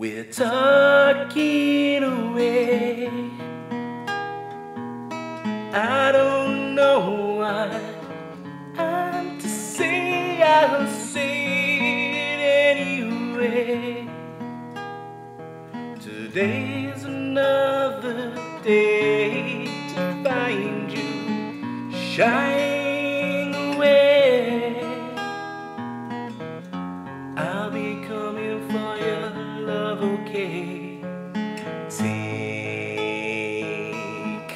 We're talking away. I don't know what I'm to say. I'll say it anyway. Today's another day to find you shying away. I'll be coming for your love, okay? Take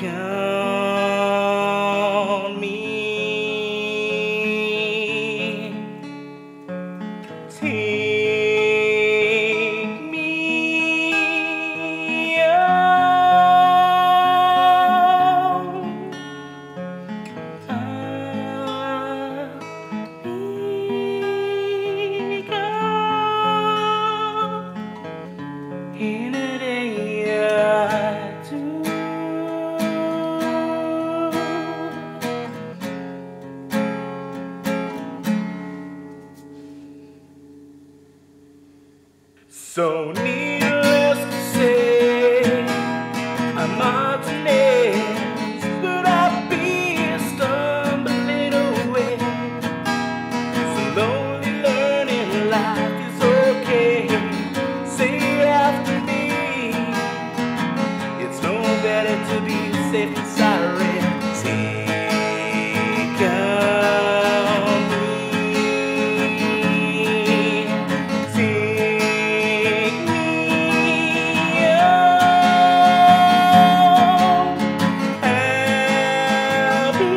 on me. Take me on. I'll be gone in a day or two. So needless to say, I'm Martinez, but I'll be stumbling away. Slowly learning life is okay. Say after me, it's no better to be safe than sorry. Take on me. Take me on. I'll be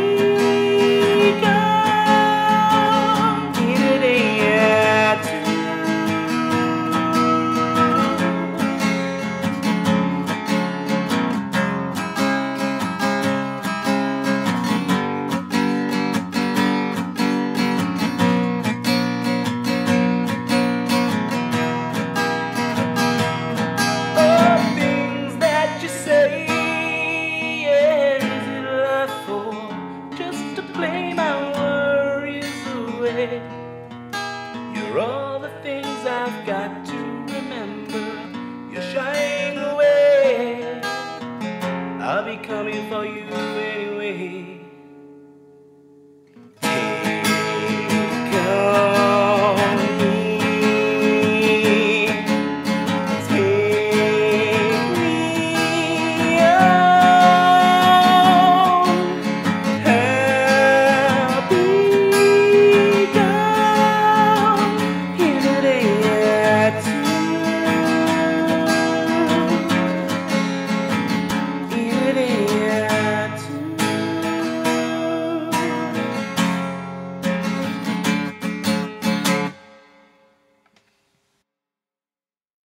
gone in a day or two. Things that you say, yeah, is it love for just to play my worries away? You're all the things I've got.